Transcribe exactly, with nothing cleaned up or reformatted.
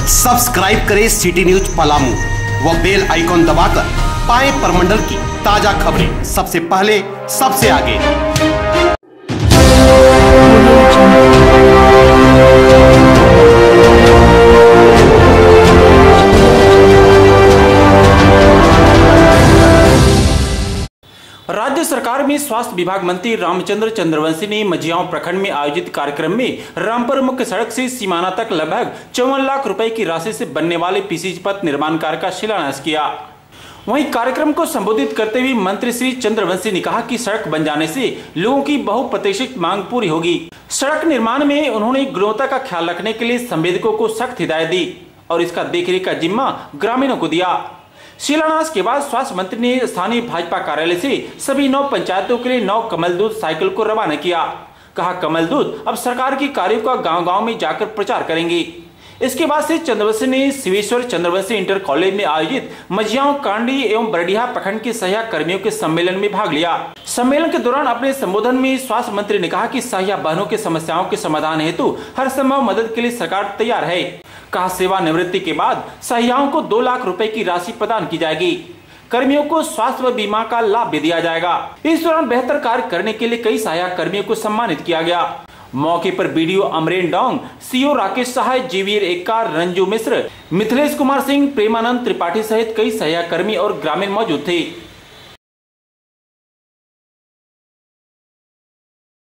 Subscribe करें city news Palamu व bell icon दबाकर पाएं परमंडल की ताजा खबरें सबसे पहले सबसे आगे। राज्य सरकार में स्वास्थ्य विभाग मंत्री रामचंद्र चंद्रवंशी ने मझियाओं प्रखंड में आयोजित कार्यक्रम में रामपुर मुख्य सड़क से सीमाना तक लगभग चौवन लाख रुपए की राशि से बनने वाले पीसीसी पथ निर्माण कार्य का शिलान्यास किया। वहीं कार्यक्रम को संबोधित करते हुए मंत्री श्री चंद्रवंशी ने कहा कि सड़क बन जाने से लोगों की बहुप्रतीक्षित मांग पूरी होगी। सड़क निर्माण में उन्होंने गुणवत्ता का ख्याल रखने के लिए संवेदकों को सख्त हिदायत दी और इसका देखरेख का जिम्मा ग्रामीणों को दिया। शिलान्यास के बाद स्वास्थ्य मंत्री ने स्थानीय भाजपा कार्यालय से सभी नौ पंचायतों के लिए नौ कमल दूत साइकिल को रवाना किया। कहा कमल दूत अब सरकार की कार्यों का गांव-गांव में जाकर प्रचार करेंगे। इसके बाद से चंद्रवंशी ने शिवेश्वर चंद्रवंशी इंटर कॉलेज में आयोजित मझियाओं कांडी एवं बरडीहा प्रखंड के सहायक कर्मियों के सम्मेलन में भाग लिया। सम्मेलन के दौरान अपने संबोधन में स्वास्थ्य मंत्री ने कहा कि सहायक बहनों की समस्याओं के समाधान हेतु हर संभव मदद के लिए सरकार तैयार है। कहा सेवानिवृत्ति के बाद सहायिकाओं को दो लाख रुपए की राशि प्रदान की जाएगी। कर्मियों को स्वास्थ्य व बीमा का लाभ भी दिया जाएगा। इस दौरान बेहतर कार्य करने के लिए कई सहायक कर्मियों को सम्मानित किया गया। मौके पर बीडीओ अमरेन डोंग, सीओ राकेश सहाय, जीवीर एक्का, रंजू मिश्र, मिथिलेश कुमार सिंह, प्रेमानंद त्रिपाठी सहित कई सहायक कर्मी और ग्रामीण मौजूद थे।